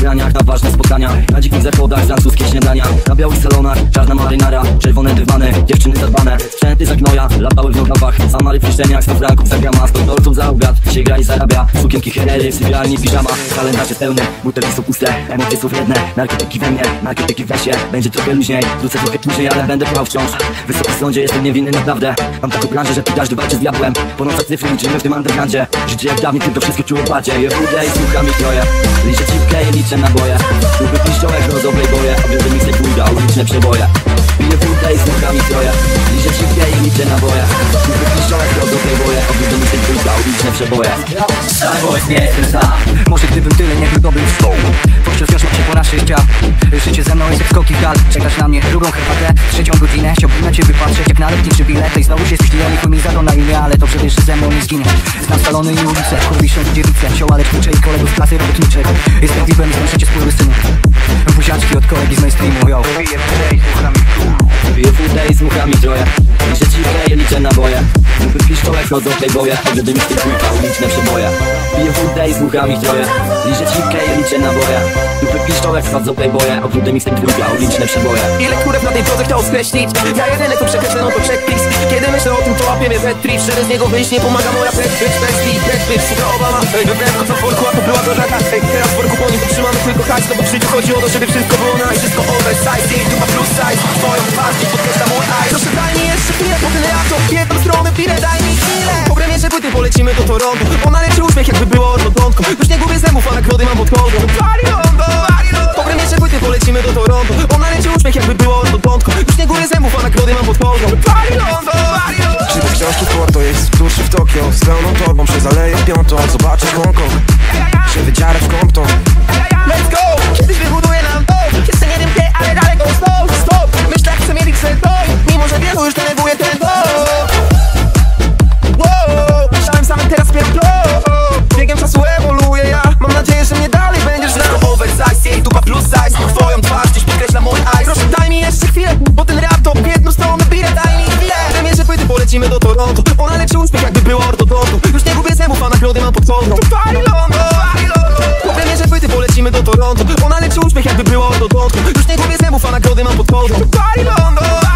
nagraniach, na ważne spotkania, na dzikich zachodach, francuskie śniadania, na białych salonach, czarna marynara, czerwone dywany, dziewczyny zadbane, sprzęty za gnoja, latały w nogawach, samary w piszczeniach, 100 franków za grama, 100 dolców za obiad, się gra i zarabia, sukienki Herrery, w sypialni piżama, kalendarz jest pełny, butelki są puste, emocje są wredne, narkotyki we mnie, narkotyki w lesie, będzie trochę luźniej, wrócę trochę później, ale będę kochał wciąż. W wysokim sądzie jestem niewinny naprawdę, mam taką branżę, że każdy walczy z diabłem, po nocach cyfry liczymy w tym undergroundzie, życie jak dawniej, tylko wszystko czuło bardziej, je budę i słucham ich troje, liczę cipkę i liczę naboje, lubię piszczołek, rozowej boje, obiady mi se pójdą, uliczne przeboje. Piję wódę i słucham ich troje, liczę cipkę i liczę naboje, lubię piszczołek, rozowej boje, obiady mi se pójdą, uliczne przeboje. Stary boy, nie jestem sam, może gdybym tyle nie był dobry w stołu, to wciąż wiosło się po naszych chciał. Życie ze mną jest jak skoki w dal, czekasz na mnie drugą herbatę, trzecią godzinę, chciałbym na ciebie patrzeć jak na lotniczy bilet. I znowu się spóźniony, chuj mi za to na imię, ale dobrze wiesz, że ze mną nie zginie. Znam salony i ulice, kurwiszą dziewice, sioła lecznicze i kolegów z klasy robotniczej. Jestem vipem i znam przecież spływy synu, buziaczki od kolegi z mainstreamu, yo. Piję wódę i słucham ich troje, liczę cipkę i liczę naboje, lubię piszczołek, chodzą w tej boje, obiady mi z tej trójka, uliczne przeboje. Piję wódę i słucham ich troje, liczę cipkę i liczę naboje, lubię piszczołek, chodzą w tej boje, obiady mi z tej trójka, uliczne przeboje. Ile kurek na tej drodze chciał skreślić, ja jedyny to przekreślę, no to checkpis. Kiedy myślę o tym, to łapie mnie bad trip, żeby z niego wyjść nie pomaga moja Brad Sutra Obama, wybrałem co w worku, a to była to żaka. Teraz w worku po nim trzymamy tylko hajs, no bo w życiu chodzi o to, żeby wszystko było nice. Wszystko oversize, jej tu ma plus size, twoją twarz dziś podkreśla mój eyes. Proszę daj mi jeszcze chwilę, po tyle jak to jedną stronę pirę, daj mi chwilę. Po premierze płyty polecimy do Toronto, ona leczy uśmiech jakby było ortodontką. Już nie gubię zębów, a nagrody mam pod kołdą. Po premierze płyty polecimy do Toronto, ona leczy uśmiech jakby było ortodontką. Już nie gubię zębów, a nagrody mam pod kołdą. Czytam książki Porto, jest w duszy w Tokio. Z pełną torbą przez aleję piątą, zobaczę Hongkong, się wydziarę w Compton. Let's go! Kiedyś wybuduję nam dom, jeszcze nie wiem gdzie, ale daleko stop. Myślę jak chcę mieć doj, mimo że wielu już denerwuje ten dom. Wow, myślałem samym teraz pierdolę. Biegiem czasu ewoluuję ja, mam nadzieję, że mnie dalej będziesz znał. Wszystko oversize, jej dupa plus size, twoją twarz dziś podkreśla mój eyes. Proszę daj mi jeszcze chwilę, bo ten rap to jedną stronę bije, daj mi chwilę. Premierze płyty polecimy do Toronto, ona leczy uśmiech jakby była ortodontą. Już nie gubię zębów, a nagrody mam pod kołdą. Po premierze płyty polecimy do Toronto, ona leczy uśmiech jakby była ortodontą. Już nie gubię zębów, a nagrody mam pod kołdą.